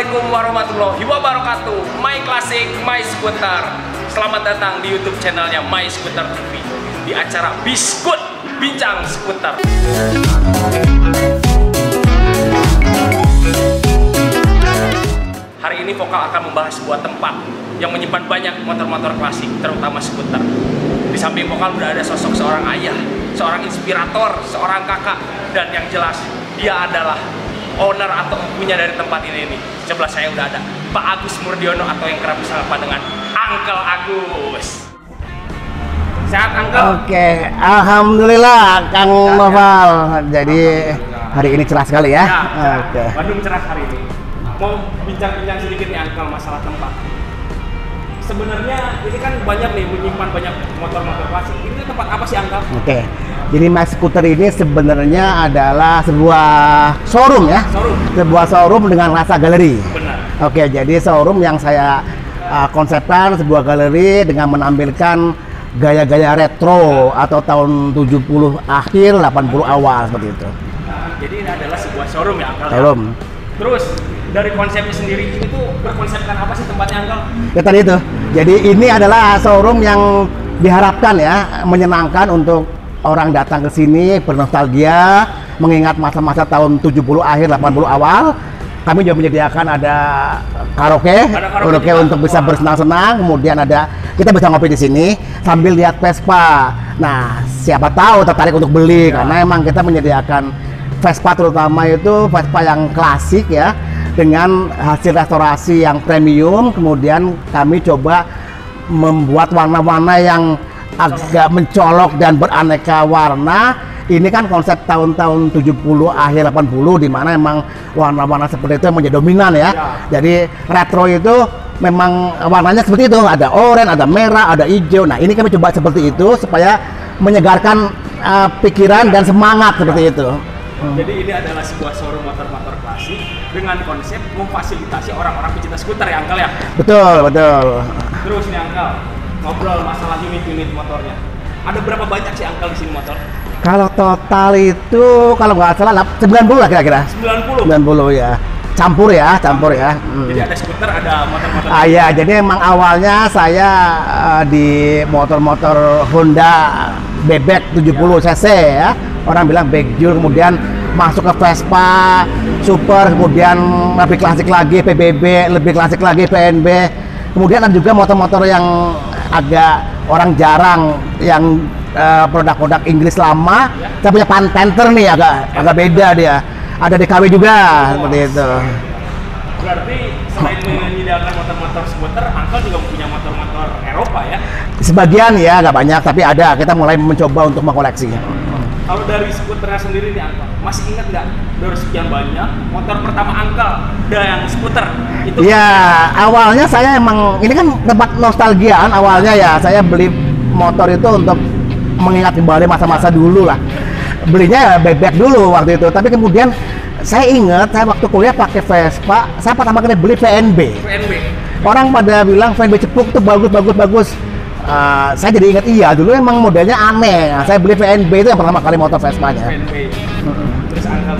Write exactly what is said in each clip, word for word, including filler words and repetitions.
Assalamualaikum warahmatullahi wabarakatuh. My Classic, My Scooter. Selamat datang di YouTube channelnya My Scooter T V di acara Biskut Bincang Skuter. Hari ini Vokal akan membahas sebuah tempat yang menyimpan banyak motor-motor klasik, terutama skuter. Di samping Vokal udah ada sosok seorang ayah, seorang inspirator, seorang kakak, dan yang jelas dia adalah owner atau punya dari tempat ini nih. Sebelah saya udah ada Pak Agus Murdiono atau yang kerap disapa dengan Uncle Agus. Sehat Uncle? Oke, alhamdulillah Kang Noval. Jadi hari ini cerah sekali ya. Ya, cerah. Oke. Bandung cerah hari ini. Mau bincang-bincang sedikit nih Uncle masalah tempat. Sebenarnya ini kan banyak nih menyimpan banyak motor-motor klasik. Ini tempat apa sih Uncle? Oke. Jadi My Scooter ini sebenarnya adalah sebuah showroom ya. Showroom. Sebuah showroom dengan rasa galeri. Benar. Oke, jadi showroom yang saya uh, konsepkan sebuah galeri dengan menampilkan gaya-gaya retro atau tahun tujuh puluh akhir, delapan puluh awal seperti itu. Nah, jadi ini adalah sebuah showroom ya Uncle. Showroom. Terus dari konsepnya sendiri ini tuh berkonsepkan apa sih tempatnya Uncle? Ya tadi itu. Jadi ini adalah showroom yang diharapkan ya menyenangkan untuk orang datang ke sini bernostalgia, mengingat masa-masa tahun tujuh puluh akhir, delapan puluh awal. Kami juga menyediakan ada karaoke, ada karaoke karaoke untuk bisa bersenang-senang. Kemudian ada kita bisa ngopi di sini sambil lihat Vespa. Nah, siapa tahu tertarik untuk beli ya. Karena emang kita menyediakan Vespa terutama itu Vespa yang klasik ya, dengan hasil restorasi yang premium. Kemudian kami coba membuat warna-warna yang agak mencolok dan beraneka warna. Ini kan konsep tahun-tahun tujuh puluh akhir delapan puluh di mana memang warna-warna seperti itu menjadi dominan ya. Ya. Jadi retro itu memang warnanya seperti itu, ada oranye, ada merah, ada hijau. Nah, ini kami coba seperti itu supaya menyegarkan uh, pikiran dan semangat seperti itu. Jadi ini adalah sebuah showroom motor-motor klasik dengan konsep memfasilitasi orang-orang pecinta skuter ya Uncle ya? Betul, betul. Terus nih Uncle, ngobrol masalah unit-unit motornya. Ada berapa banyak sih Uncle di sini motor? Kalau total itu kalau nggak salah sembilan puluh lah kira-kira. sembilan puluh? sembilan puluh ya. Campur ya, campur ya. Hmm. Jadi ada skuter, ada motor-motor. Ah iya, jadi emang awalnya saya uh, di motor-motor Honda bebek tujuh puluh cc ya. Orang bilang backjul, kemudian masuk ke Vespa, Super, kemudian lebih klasik lagi P B B, lebih klasik lagi P N B. Kemudian ada juga motor-motor yang agak orang jarang, yang uh, produk-produk Inggris lama. Saya punya Pan Panther nih, agak agak beda dia. Ada D K W juga, oh, seperti itu. Berarti selain menyediakan motor-motor skuter, Uncle juga punya motor-motor Eropa ya? Sebagian ya, nggak banyak, tapi ada. Kita mulai mencoba untuk mengkoleksi. Kalau dari skuternya sendiri nih Uncle, masih ingat nggak dari sekian banyak motor pertama Uncle dan yang skuter itu? Ya, awalnya saya emang ini kan tempat nostalgiaan awalnya ya. Saya beli motor itu untuk mengingat kembali masa-masa dulu lah. Belinya bebek dulu waktu itu, tapi kemudian saya ingat saya waktu kuliah pakai Vespa, saya pertama kali beli V N B. V N B. Orang pada bilang V N B cepuk tuh bagus bagus bagus. Uh, saya jadi ingat iya dulu emang modelnya aneh. Nah, saya beli V N B itu yang pertama kali motor Vespa-nya. V N B. Hmm. Terus Uncle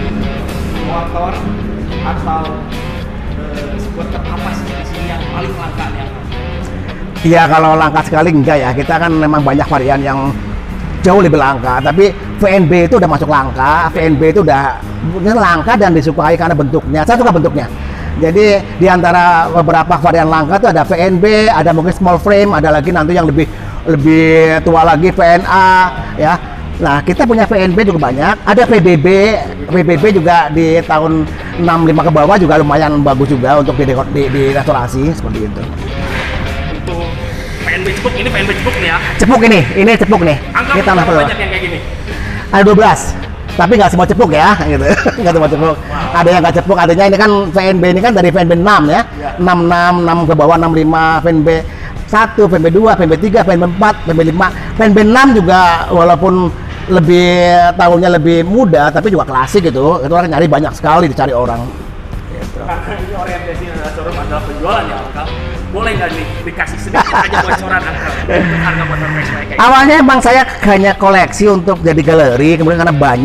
motor atau uh, skuter apa sih di sini yang paling langka nih? Iya, kalau langka sekali enggak ya. Kita kan memang banyak varian yang jauh lebih langka, tapi V N B itu udah masuk langka. V N B itu udah langka dan disukai karena bentuknya. Saya suka bentuknya. Jadi di antara beberapa varian langka itu ada V N B, ada mungkin small frame, ada lagi nanti yang lebih lebih tua lagi V N A ya. Nah, kita punya V N B juga banyak. Ada P B B, P B B juga di tahun enam puluh lima ke bawah juga lumayan bagus juga untuk di, di, di restorasi seperti itu. Untuk V N B cepuk, ini V N B cepuk nih ya? Cepuk ini, ini cepuk nih. Angka kita berapa banyak yang kayak gini? Ada dua belas. Tapi nggak semua cepuk ya, gitu. Nggak semua cepuk. Wow. Ada yang nggak cepuk, adanya ini kan V N B ini kan dari V N B enam ya, ya. enam puluh enam, enam ke bawah, enam puluh lima, V N B satu, V N B dua, V N B tiga, V N B empat, V N B lima, V N B enam juga walaupun lebih tahunnya lebih muda, tapi juga klasik gitu. Itu orang nyari banyak sekali, dicari orang. Gitu. Karena ini orientasi showroom adalah penjualan ya, Uncle. Boleh nggak nih dikasih sedikit aja bocoran Uncle untuk harga motor Vespa kayak Awalnya emang saya hanya koleksi untuk jadi galeri, kemudian karena banyak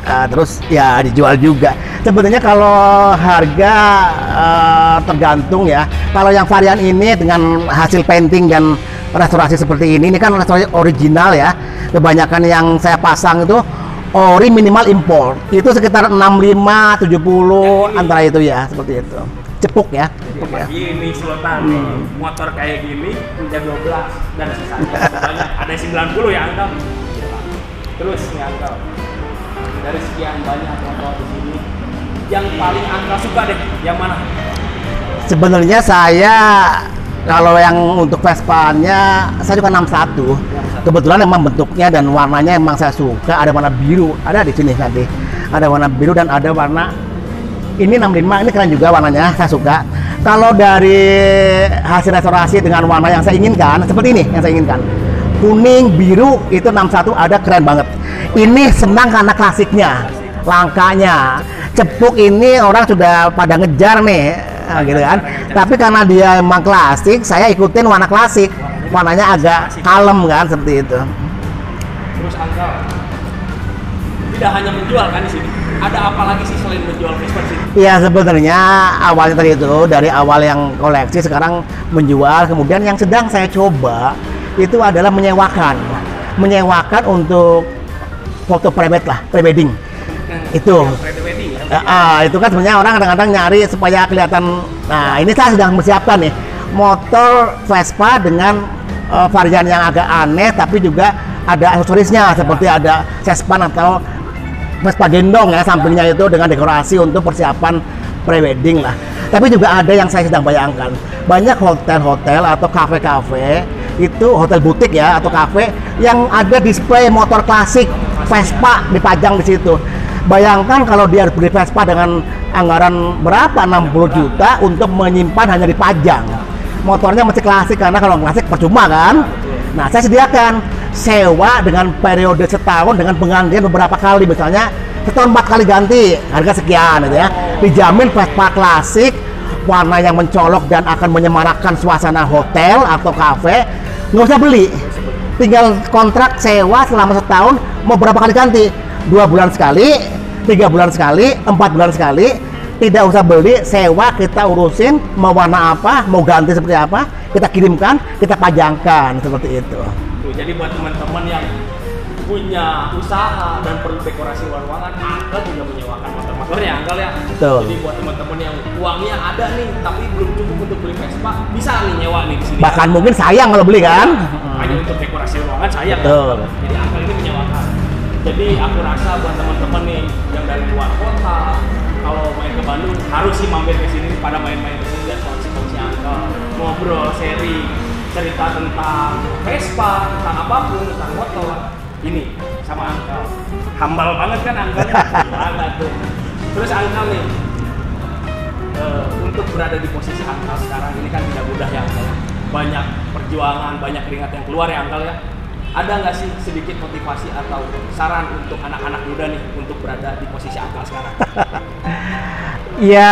uh, terus ya dijual juga. Sebenarnya kalau harga uh, tergantung ya. Kalau yang varian ini dengan hasil painting dan restorasi seperti ini, ini kan restorasi original ya. Kebanyakan yang saya pasang itu ori minimal impor. Itu sekitar enam puluh lima, tujuh puluh antara itu ya, seperti itu. Cepuk ya. Cepuk ya. Ini Sultan nih, motor kayak gini punya dua belas dan sisanya banyak. Ada sembilan puluh ya Angkel. Terus nih Angkel, dari sekian banyak motor di sini, yang paling Angkel suka deh, yang mana? Sebenarnya saya kalau yang untuk Vespa-nya saya suka enam satu. Kebetulan memang bentuknya dan warnanya emang saya suka. Ada warna biru, ada di sini nanti. Ada warna biru dan ada warna ini enam puluh lima, ini keren juga warnanya, saya suka. Kalau dari hasil restorasi dengan warna yang saya inginkan, seperti ini yang saya inginkan. Kuning, biru, itu enam satu ada, keren banget. Ini senang karena klasiknya, langkanya. Cepuk ini orang sudah pada ngejar nih, nah, gitu kan. Tapi karena dia emang klasik, saya ikutin warna klasik. Warnanya agak kalem kan, seperti itu. Terus Angkel, tidak hanya menjual kan di sini, ada apa lagi sih selain menjual Vespa di sini? Iya, sebenarnya awalnya tadi itu dari awal yang koleksi, sekarang menjual. Kemudian yang sedang saya coba itu adalah menyewakan, menyewakan untuk foto private lah, pre-wedding. Itu, ya, ah, itu kan sebenarnya orang kadang-kadang nyari supaya kelihatan. Nah, ini saya sedang mempersiapkan nih motor Vespa dengan uh, varian yang agak aneh, tapi juga ada aksesorisnya seperti ada sespan atau Vespa gendong ya, sampingnya itu dengan dekorasi untuk persiapan pre-wedding lah. Tapi juga ada yang saya sedang bayangkan, banyak hotel-hotel atau kafe-kafe itu, hotel butik ya atau kafe yang ada display motor klasik Vespa dipajang di situ. Bayangkan kalau dia harus beli Vespa dengan anggaran berapa, enam puluh juta untuk menyimpan hanya dipajang. Motornya masih klasik, karena kalau klasik percuma kan. Nah, saya sediakan sewa dengan periode setahun dengan penggantian beberapa kali, misalnya setahun empat kali ganti, harga sekian gitu ya. Dijamin Vespa klasik, warna yang mencolok dan akan menyemarakkan suasana hotel atau kafe. Nggak usah beli, tinggal kontrak sewa selama setahun, mau berapa kali ganti, dua bulan sekali, tiga bulan sekali, empat bulan sekali. Tidak usah beli, sewa, kita urusin mau warna apa, mau ganti seperti apa, kita kirimkan, kita pajangkan, seperti itu. Tuh, jadi buat teman-teman yang punya usaha dan perlu dekorasi ruangan, Angkel juga menyewakan motor-motornya Angkel ya. Betul. Jadi buat teman-teman yang uangnya ada nih tapi belum cukup untuk beli Vespa, bisa nih nyewa nih di sini. Bahkan mungkin sayang kalau beli kan. Hanya untuk dekorasi ruangan sayang. Betul. Kan? Jadi Angkel ini menyewakan. Jadi aku rasa buat teman-teman nih yang dari luar kota, kalau main ke Bandung harus sih mampir ke sini, pada main-main ke sini, lihat kondisi-kondisi Angkel, ngobrol, sharing, cerita tentang Vespa, tentang apapun, tentang motor. Ini sama Angkel, humble banget kan Angkel, gimana tuh. Terus Angkel nih, uh, untuk berada di posisi Angkel sekarang ini kan tidak mudah ya Angkel. Banyak perjuangan, banyak keringat yang keluar ya Angkel ya. Ada nggak sih sedikit motivasi atau saran untuk anak-anak muda nih untuk berada di posisi Angkel sekarang? Ya,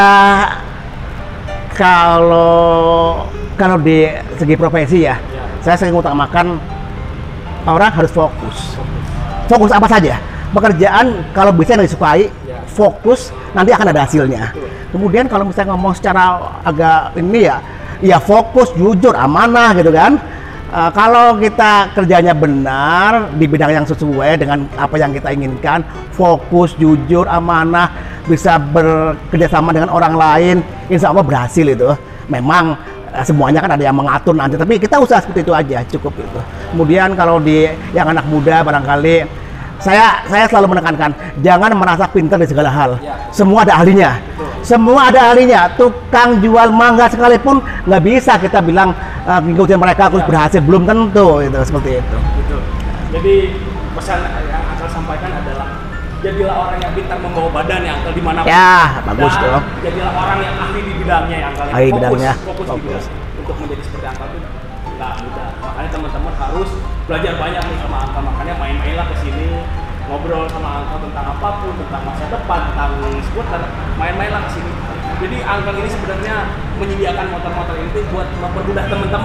kalau kalau di segi profesi ya, ya, saya sering utamakan orang harus fokus. Fokus apa saja? Pekerjaan kalau bisa yang disukai, ya, fokus, nanti akan ada hasilnya. Betul. Kemudian kalau misalnya ngomong secara agak ini ya, ya fokus, jujur, amanah gitu kan. Uh, kalau kita kerjanya benar di bidang yang sesuai dengan apa yang kita inginkan, fokus, jujur, amanah, bisa bekerja sama dengan orang lain, insya Allah berhasil itu. Memang uh, semuanya kan ada yang mengatur nanti, tapi kita usaha seperti itu aja, cukup itu. Kemudian kalau di yang anak muda barangkali, saya saya selalu menekankan, jangan merasa pintar di segala hal. Semua ada ahlinya. Semua ada ahlinya. Tukang jual mangga sekalipun nggak bisa kita bilang uh, ngikutin mereka harus berhasil, belum tentu itu, seperti itu. Betul. Jadi pesan yang Angkel sampaikan adalah jadilah orang yang pintar membawa badan ya Angkel dimanapun. Ya, bagus tuh. Jadilah orang yang ahli di bidangnya ya Angkel. Ahli bidangnya. Fokus, fokus, fokus. Di bidang. Untuk menjadi seperti Angkel itu nggak mudah. Makanya teman-teman harus belajar banyak nih sama Angkel. Makanya main-mainlah ke sini, ngobrol sama Angkel tentang apapun, tentang masa depan, tentang skuter, main-mainlah ke sini. Jadi Angkel ini sebenarnya menyediakan motor-motor ini buat mempermudah teman-teman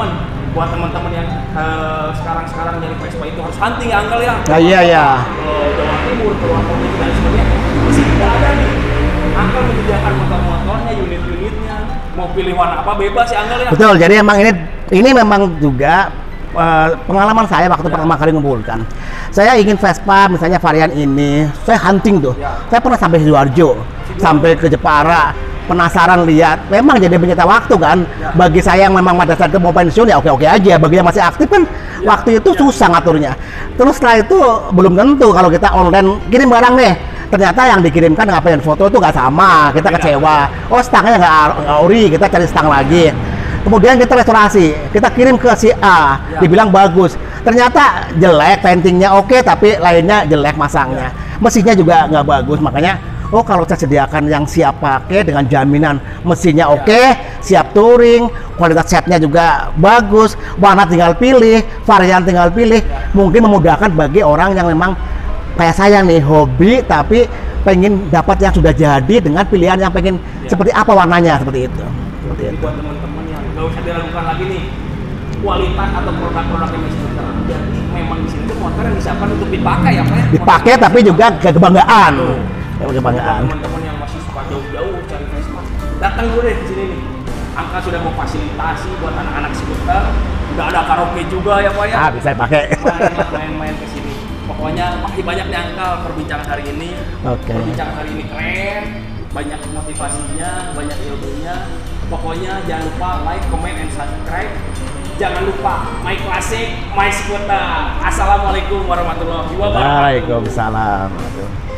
buat teman-teman yang uh, sekarang-sekarang dari Vespa itu harus hunting ya Uncle ya. Nah, iya iya. Kalau Jawa Timur, keluar Provinsi dan sebagainya, masih tidak ada nih. Uncle menyediakan motor-motornya, unit-unitnya, mau pilih warna apa bebas ya Uncle ya. Betul, jadi emang ini ini memang juga uh, pengalaman saya waktu ya. pertama kali mengumpulkan. Saya ingin Vespa misalnya varian ini, saya hunting tuh. Ya. Saya pernah sampai Sidoarjo, sampai ke Jepara. Penasaran lihat, memang jadi menyita waktu kan. Ya. Bagi saya yang memang pada saat itu mau pensiun ya oke-oke aja. Bagi yang masih aktif kan ya. waktu itu ya. susah ngaturnya. Terus setelah itu belum tentu kalau kita online kirim barang nih. Ternyata yang dikirimkan dengan apa yang foto itu nggak sama. Kita kecewa. Oh stangnya nggak ori, kita cari stang lagi. Kemudian kita restorasi, kita kirim ke si A, ya. dibilang bagus. Ternyata jelek, paintingnya oke, tapi lainnya jelek masangnya. Mesinnya juga nggak bagus, makanya oh kalau saya sediakan yang siap pakai dengan jaminan mesinnya oke, okay, siap touring, kualitas setnya juga bagus, warna tinggal pilih, varian tinggal pilih, mungkin memudahkan bagi orang yang memang kayak saya nih hobi tapi pengen dapat yang sudah jadi dengan pilihan yang pengen ya. seperti apa warnanya seperti itu. Seperti itu. Buat teman-teman yang nggak usah diragukan lagi nih kualitas atau produk-produk yang masih sekarang. Jadi memang di sini tuh motor yang disiapkan untuk dipakai ya Pak ya? Dipakai tapi juga kebanggaan. Ya, kebanggaan. Teman-teman yang masih suka jauh-jauh cari Vespa, datang dulu deh ke sini nih. Angka sudah memfasilitasi buat anak-anak skuter. Udah ada karaoke juga ya Pak ya? Ah, bisa pakai. Main-main ke sini. Pokoknya masih banyak nih Angkal perbincangan hari ini. Oke. Okay. Perbincangan hari ini keren, banyak motivasinya, banyak ilmunya. Pokoknya jangan lupa like, comment, and subscribe. Jangan lupa My Classic, My Skuter. Assalamualaikum warahmatullahi wabarakatuh. Waalaikumsalam.